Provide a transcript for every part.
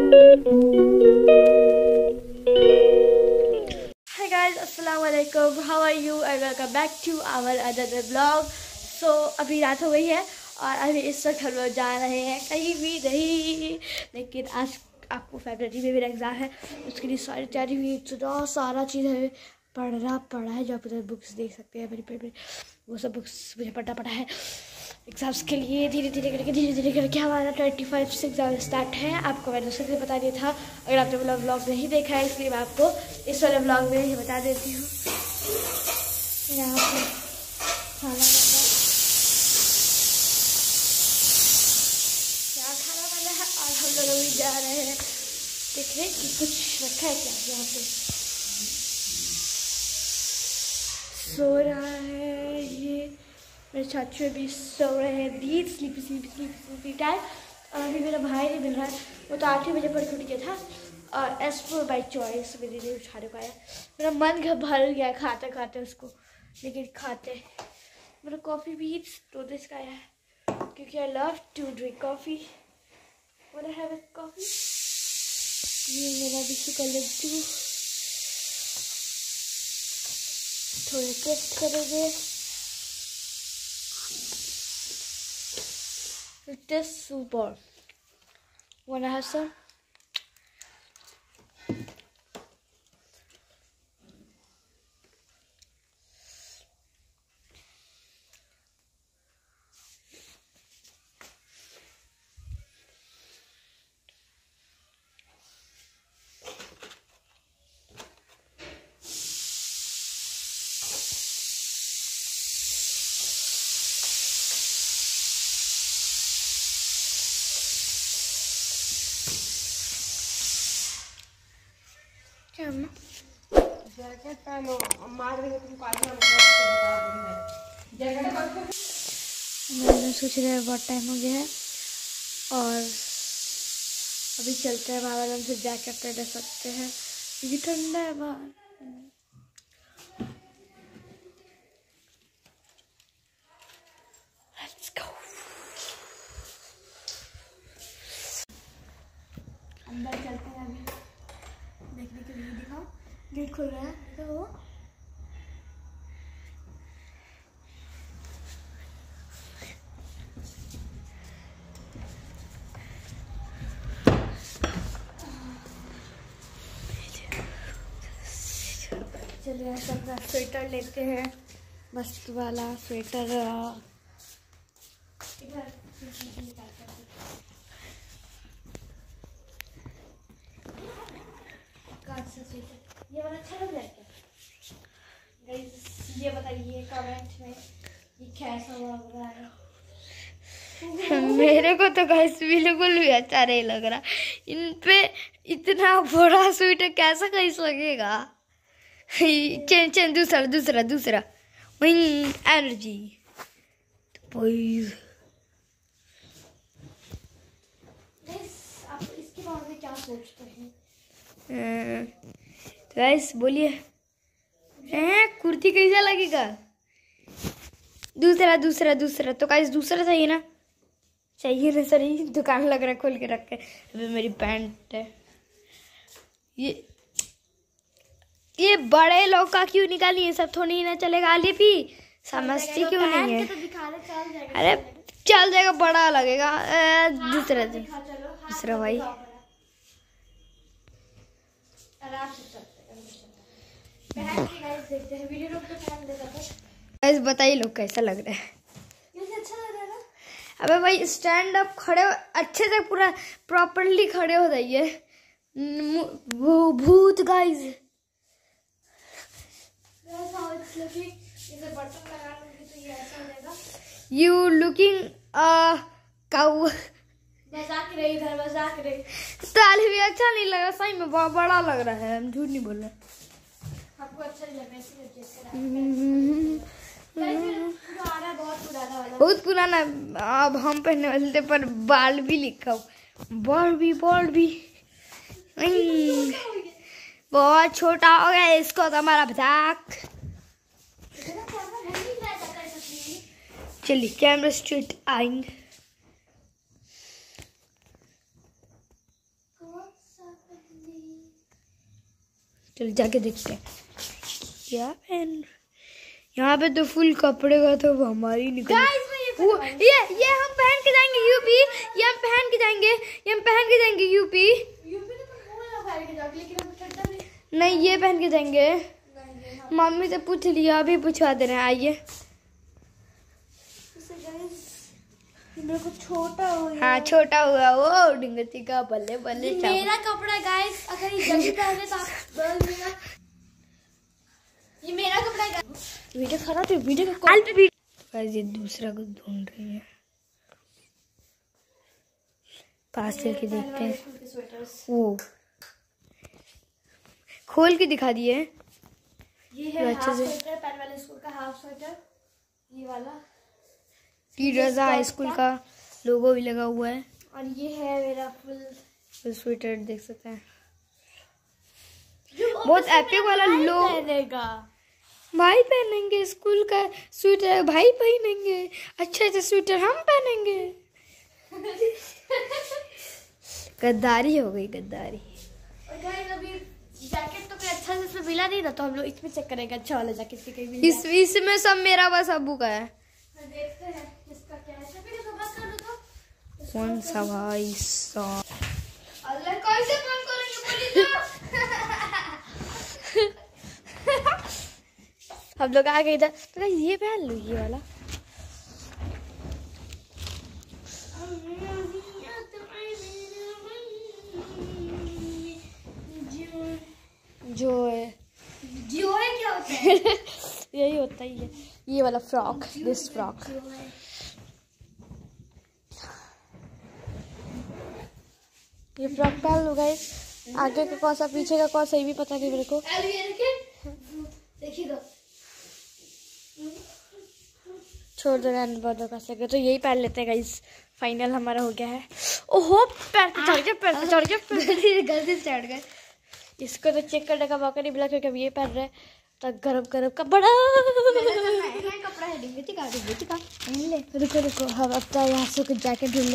Hi guys, Assalamualaikum. How are you? And welcome back to our another vlog. So अभी रात हो गई है और अभी इस वक्त हम लोग जा रहे हैं कहीं भी नहीं, लेकिन आज आपको फैब्रवरी में मेरा एग्ज़ाम है, उसके लिए सारी तैयारी हुई, इतना सारा चीज़ है पढ़ना पड़ा है। जो आप उधर बुक्स देख सकते हैं मेरी वो सब बुक्स मुझे पढ़ना पड़ा है एग्ज़ाम्स के लिए। धीरे धीरे करके हमारा 25 से एग्ज़ाम स्टार्ट है। आपको मैंने उससे भी बता दिया था, अगर आपने वाला व्लॉग नहीं देखा है इसलिए मैं आपको इस वाले व्लॉग में ही बता देती हूँ। यहाँ पर खाना क्या खाना वाला है और हम लोग अभी जा रहे हैं देखने कि कुछ रखा है क्या। यहाँ पे सो रहा है ये, मेरे चाचू भी सो रहे हैं, डीप स्लीपी टाइम। और अभी मेरा भाई नहीं मिल रहा है, वो तो 8 बजे पर छूट गया था और एज पर बाई चॉइस मेरे लिए उठाने पाया। मेरा मन भर गया खाते खाते उसको, लेकिन खाते मेरा कॉफ़ी भी तो इसका है क्योंकि I love to drink coffee. What I have a coffee. ये मेरा बिस्कू का लड्डू थोड़े टेस्ट करेंगे। It tastes super. Wanna have some? क्या जैकेट पहनो, मार रही हो तुम काटना मैंने सोच रहा है बहुत टाइम हो गया है और अभी चलते हैं बाहर, हम से जैकेट पहन सकते हैं क्योंकि ठंडा है बाहर। Let's go. अंदर चलते हैं अभी देखने के लिए। दिखाओ गेट खुल रहा है तो चलिए अपना स्वेटर लेते हैं, मस्त वाला स्वेटर। ये वाला अच्छा लग रहा है क्या गाइस, ये बताइए कमेंट में ये कैसा लग रहा है। मेरे को तो गाइस बिल्कुल भी अच्छा नहीं लग रहा। इन पे इतना बड़ा स्वेटर कैसा गाइस लगेगा। चेन दूसरा वही एनर्जी। आप इसके बारे में क्या सोचते हैं गाइस बोलिए। कुर्ती कैसा लगेगा। दूसरा तो गाइस दूसरा चाहिए ना सही दुकान लग रहा है खोल के रख के। अभी मेरी पैंट है ये बड़े लोग का क्यों निकाली, ये सब थोड़ी ना चलेगा। आली भी समझती क्यों नहीं है। अरे चल जाएगा, बड़ा लगेगा। दूसरा भाई गाइस बताइए लोग कैसा लग रहा है। अच्छा लग रहा है ना। अबे भाई स्टैंड अप खड़े अच्छे से पूरा प्रॉपरली खड़े हो जाइए। भूत गाइस यू लुकिंग काऊ। मजाक रही ताली भी अच्छा नहीं लगा, सही में बहुत बड़ा लग रहा है, हम झूठ नहीं बोल रहे। आपको अच्छा नहीं लगा बहुत पुराना। अब हम पहनने वाले पर बाल भी लिखा, बॉल भी बहुत छोटा हो गया इसको तो हमारा मजाक। चलिए कैमरा स्ट्रेट आएंगे। चल जाके देखते हैं क्या पहन। यहाँ पे तो फुल कपड़े का तो हमारी निकल ये हम पहन के जाएंगे यूपी। ये हम पहन के जाएंगे, ये हम पहन के जाएंगे यूपी। नहीं ये पहन के जाएंगे। मम्मी से पूछ लिया, अभी पूछवा दे रहे हैं। आइए मेरे को छोटा हो गया। हाँ छोटा हुआ वो डिंगती का बल्ले बल्ले। मेरा कपड़ा गाइस, अगर ये जल्दी पहने तो आप बोल देना ये मेरा कपड़ा है। वीडियो खराब है, वीडियो का गाइस ये दूसरा कुछ ढूंढ रही है। पास चल के देखते हैं। वो खोल के दिखा दिए। ये है हाफ स्वेटर, पैन वाले स्कूल का हाफ स्वेटर। ये वाला की रजा हाई स्कूल का लोगो भी लगा हुआ है। और ये है मेरा फुल स्वेटर, देख सकते हैं। बहुत एपिक वाला लोग पहनेगा। भाई पहनेंगे स्कूल का स्वेटर, भाई पहनेंगे। अच्छे से स्वेटर हम पहनेंगे। गद्दारी हो गई, गद्दारी। और गाइस अभी जैकेट तो कोई अच्छा से इसमें मिला नहीं था, तो हम लोग इसमें चेक करेंगे अच्छा वाला जैकेट से कहीं मिल जाए। इसमें सब मेरा बस अब्बू का है। देखते हैं इसका क्या है। फिर इसको बस कर दो तो कौन सा भाई साहब। अल्लाह कैसे फोन करेंगे बोली तो। हम लोग आ गए इधर, तो ये पहन लो ये वाला। जो है क्या होता है? यही होता ही है, ये वाला फ्रॉक, दिस फ्रॉक। ये फ्रॉक पहन लो गाइस। आगे का कौन सा पीछे का कौन सा, ये भी पता नहीं मेरे को। देखिए छोड़ दो रहने बहुत कर सके तो यही पहन लेते हैं गाइस। फाइनल हमारा हो गया है। ओहो पैर पे चढ़ गया, पैर पे चढ़ गया, गलती से चढ़ गए। इसको तो चेक करने का मौका नहीं मिला क्योंकि अब ये पहन रहे तो गरम गरम का बड़ा कपड़ा है। रुको रुको, हम अब तो यहाँ से कुछ जैकेट ढूंढ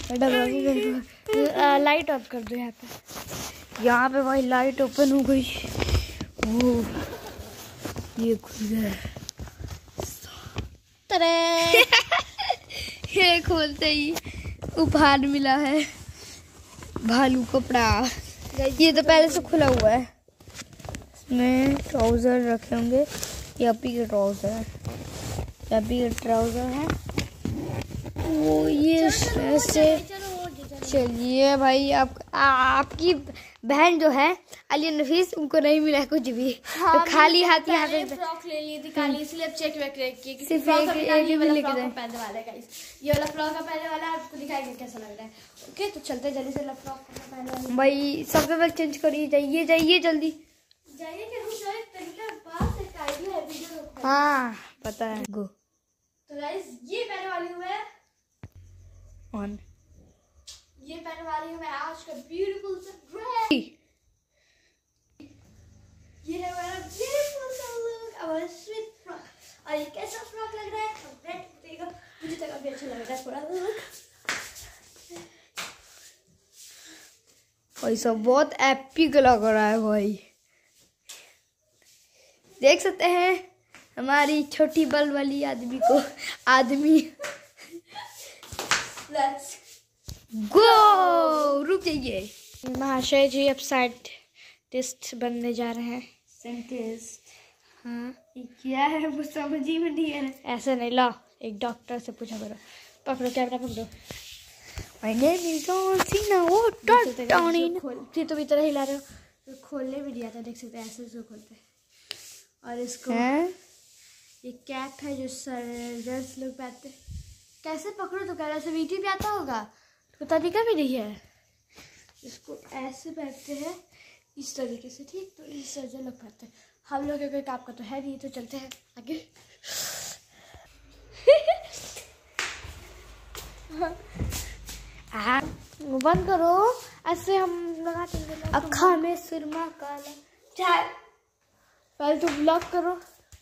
ले। लाइट ऑफ कर दो यहाँ पे। यहाँ पे भाई लाइट ओपन हो गई। ये खुल गया। ये खोलते ही उपहार मिला है, भालू कपड़ा। ये तो पहले से खुला हुआ है। इसमें ट्राउजर रखे होंगे। ये अपी के ट्राउजर है, अपी के ट्राउजर है वो। ये ऐसे चलिए भाई। आपकी बहन जो है अलिया नफीस, उनको नहीं मिला कुछ भी। हाँ, तो खाली हाथ यहाँ पे फ्रॉक ले ली थी काली, इसलिए अब चेक वेक किए कि सिर्फ एक ही लेके जाए। पहनने वाला है गाइस, ये वाला फ्रॉक का पहनने वाला है। आपको दिखाएंगे कैसा लग रहा है। ओके तो चलते जल्दी से फ्रॉक पहनने वाले। भाई सबसे पहले चेंज करिए, जाइए जाइए जल्दी जाइए। हाँ पता है। गो तो गाइस ये पहनने वाली हूँ मैं। ऑन ये पहनने वाली हूँ मैं आज का ब्यूटीफुल सा ड्रेस। ये है मेरा ब्यूटीफुल सा लुक, हमारा स्वीट फ्रॉक। और ये कैसा फ्रॉक लग रहा है मुझे तो काफी अच्छा लग रहा है पूरा लुक। भाई सब बहुत एपिक लग रहा है भाई। देख सकते हैं हमारी छोटी बल वाली आदमी को। Let's go. रुक जाइए महाशय जी, अब साइंटिस्ट बनने जा रहे हैं। साइंटिस्ट? हाँ ये क्या है वो समझ ही में नहीं है। ऐसे नहीं, ला एक डॉक्टर से पूछा करो। पकड़ो कैमरा पकड़ो। My name is John Cena. O Tony फिर तो इतना हिला रहे हो तो खोलने भी दिया था। देख सकते हैं ऐसे से खोलते हैं। और इसको ये कैप है जो सर्जन्स लोग पहनते। कैसे पकड़ो तो कैमरा से वीडियो भी आता होगा तो तरीका भी नहीं है। इसको ऐसे पहनते हैं इस तरीके से, ठीक। तो इस सर्जन लोग पहनते हैं। हम लोग कोई काम का तो है नहीं, तो चलते हैं आगे। बंद करो, ऐसे हम लगाते हैं। अखा में सुरमा काला चाय। पहले तो ब्लॉक करो।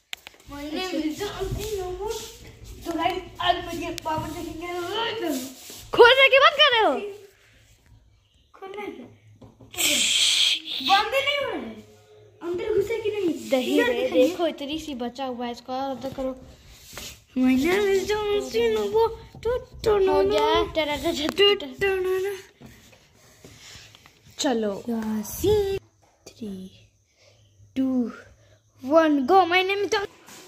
तो आज मुझे पावर देखेंगे। खोलने के बंद कर रहे हो? खोलना है क्या? बंद नहीं हो रहा है। दही दे देखो इतनी सी बचा हुआ है, इसको और तो करो। हो गया। चलो 3, 2, 1 go. My name is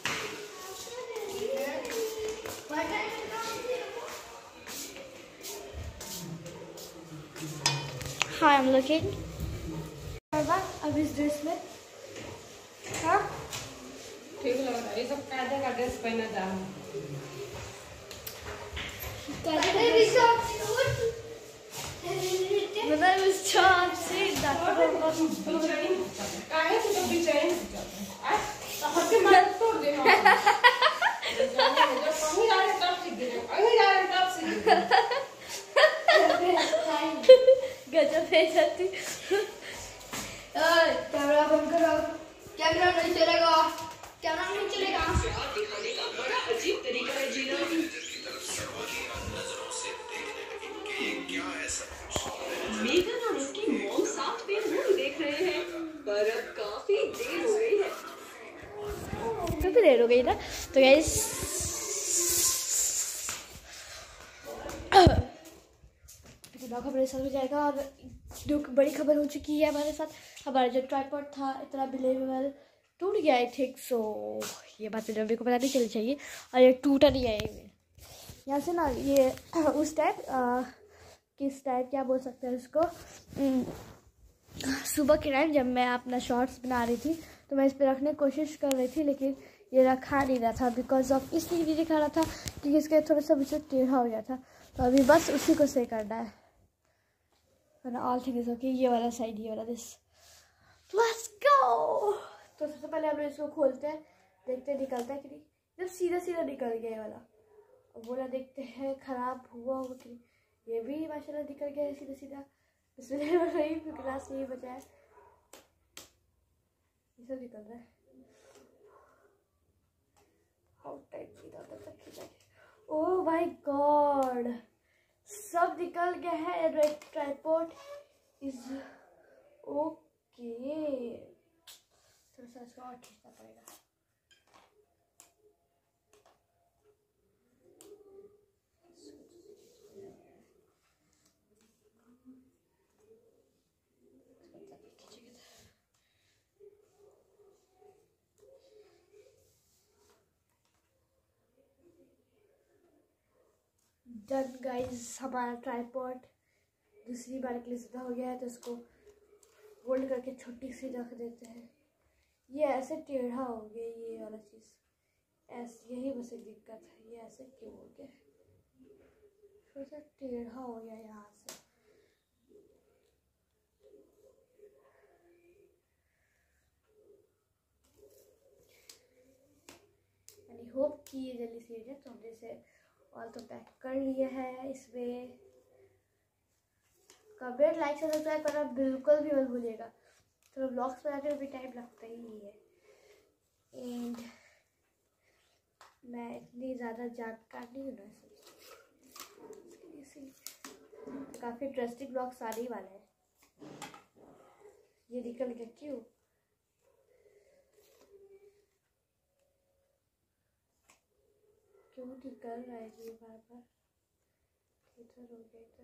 hi, I am looking. अब इस ड्रेस में हाँ ठीक लग रहा है, ये सब कायदे का ड्रेस पहना जा रहा है। मतलब इस चॉप से काहे से तो बेचैन हो जाता है। आज हर के मन तोड़ दे हम। जब कहीं जा रहे तब सीख गए, कहीं जा रहे तब सीख गए। गजब है जाती। कैमरा बंद करो, कैमरा नहीं चलेगा, कैमरा नहीं चलेगा। दिखाने का बड़ा अजीब तरीका है जीना। मेघन और उसकी मॉम साथ में मूवी देख रहे हैं, पर अब काफी देर हो गई है। काफी देर हो गई ना, तो गाइस खबर ऐसा हो जाएगा। और जो बड़ी खबर हो चुकी है हमारे साथ, हमारा जो ट्राइपॉड था इतना बिलीवेबल टूट गया है, ठीक। सो ये बात तो मेरे को पता नहीं चलनी चाहिए, और ये टूटा नहीं है। यहाँ से ना ये उस टाइप किस टाइप क्या बोल सकते हैं इसको, सुबह के टाइम जब मैं अपना शॉर्ट्स बना रही थी तो मैं इस पर रखने की कोशिश कर रही थी, लेकिन ये रखा नहीं रहा था बिकॉज ऑफ इसलिए नहीं दिखा रहा था क्योंकि इसके थोड़ा सा बीच टेढ़ा हो गया था। तो अभी बस उसी को सही करना है, ऑल थिंग्स ओके। ये वाला साइड, ये वाला दिस, लेट्स गो। तो सबसे पहले हम लोग इसको खोलते हैं, देखते हैं निकलता है कि नहीं। जब सीधा सीधा निकल गया ये वाला, अब बोला देखते हैं खराब हुआ होगा कि नहीं। ये भी माशाल्लाह निकल गया है सीधा सीधा। इसमें ग्लास नहीं बचा है, ये सब निकल रहा है। ओह माय गॉड, सब निकल गया है। Tripod is okay. थोड़ा सा इसको और खींचना पड़ेगा। डन गाइस, हमारा ट्राइपॉड दूसरी बार के लिए सीधा हो गया है। तो इसको होल्ड करके छोटी सी रख देते हैं। ये ऐसे टेढ़ा हो गया, ये वाला चीज़ ऐसे, यही बस एक दिक्कत है। ये ऐसे क्यों हो गया, थोड़ा सा टेढ़ा हो गया यहाँ से। आई होप कि ये जल्दी से है। तो हमने इसे और तो पैक कर लिया है। इसमें कमेंट, लाइक से सब्सक्राइब करना बिल्कुल भी मत भूलिएगा। तो ब्लॉग्स बनाने में भी टाइम लगता ही है, एंड मैं इतनी ज़्यादा जानकार नहीं हूँ ना, काफ़ी इंटरेस्टिंग ब्लॉग्स आने वाले हैं। ये निकल गया क्यों? क्यों निकल रहा है ये बार बार? इधर हो गया, इधर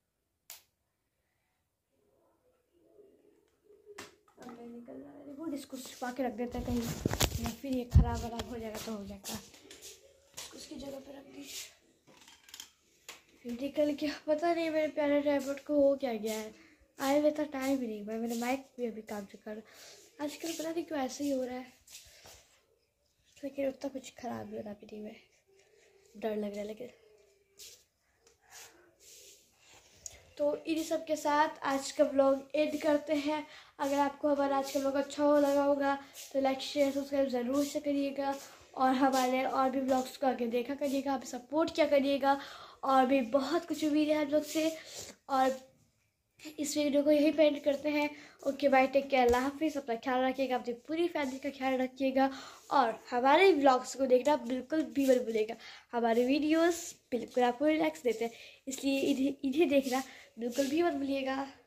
अब नहीं निकल रहा है। वो इसको छुपा के रख देते हैं कहीं, या फिर ये खराब हो जाएगा तो हो जाएगा। उसकी जगह पे रख दी, फिर निकल गया। पता नहीं मेरे प्यारे ट्राइपॉड को हो क्या गया है। आए हुए तो टाइम भी नहीं, मेरे माइक भी अभी काम से कर आजकल पता नहीं क्यों ऐसे ही हो रहा है, लेकिन उतना कुछ खराब भी होना भी नहीं है, डर लग रहा है। लेकिन तो इन्हीं सब के साथ आज का व्लॉग एंड करते हैं। अगर आपको हमारा आज का व्लॉग अच्छा हो लगा होगा तो लाइक शेयर सब्सक्राइब ज़रूर से करिएगा, और हमारे और भी व्लॉग्स को आगे देखा करिएगा, आप सपोर्ट किया करिएगा। और भी बहुत कुछ उम्मीद है आप लोग से, और इस वीडियो को यही पेंट करते हैं। ओके बाय, टेक केयर, अल्लाह हाफिज़। अपना ख्याल रखिएगा, अपनी पूरी फैमिली का ख्याल रखिएगा, और हमारे व्लॉग्स को देखना बिल्कुल भी मत भूलिएगा। हमारे वीडियोस बिल्कुल आपको रिलैक्स देते हैं, इसलिए इन्हें देखना बिल्कुल भी मत भूलिएगा।